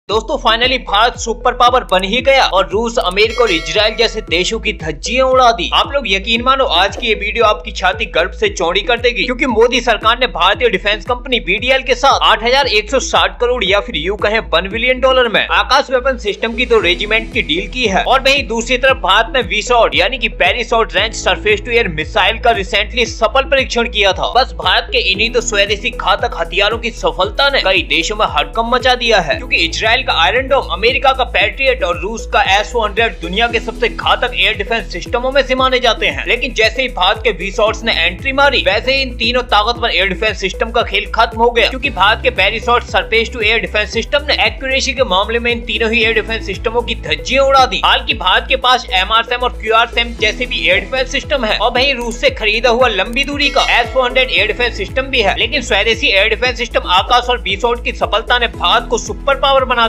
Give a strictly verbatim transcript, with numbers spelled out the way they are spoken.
दोस्तों finally Bharat super power बन ही गया और रूस, अमेरिका और इजराइल जैसे देशों की धज्जियां उड़ा दी। आप लोग यकीन मानो आज की ये वीडियो आपकी छाती गर्व से चौड़ी कर देगी, क्योंकि मोदी सरकार ने भारतीय डिफेंस कंपनी बीडीएल के साथ आठ हजार एक सौ साठ करोड़ या फिर यूं कहें वन बिलियन डॉलर में आकाश वेपन सिस्टम की दो रेजिमेंट की डील की है। और वहीं दूसरी तरफ भारत ने वीसॉट यानी कि पेरिसॉट range surface to air missile का रिसेंटली सफल परीक्षण किया था। बस भारत के इन्हीं तो स्वदेशी घातक हथियारों की सफलता ने कई देशों में हड़कंप मचा दिया है, क्योंकि इजराइल का आयरन डोम, अमेरिका का पैट्रियट और रूस का एस फोर हंड्रेड दुनिया के सबसे घातक एयर डिफेंस सिस्टमों में से माने जाते हैं। लेकिन जैसे ही भारत के वीसॉट्स ने एंट्री मारी, वैसे ही इन तीनों ताकतवर एयर डिफेंस सिस्टम का खेल खत्म हो गया, क्योंकि भारत के पेरिसॉट surface to air defence system ने एक्यूरेसी के मामले में इन तीनों ही एयर डिफेंस सिस्टमों की धज्जियां उड़ा दी। हालांकि भारत के पास एमआरएसएम और क्यूआरएसएम जैसे भी एयर डिफेंस सिस्टम है और वहीं रूस से खरीदा हुआ लंबी दूरी का S four hundred air defence system भी है। लेकिन स्वदेशी एयर डिफेंस सिस्टम आकाश और वीसॉट की सफलता ने भारत को सुपर पावर बना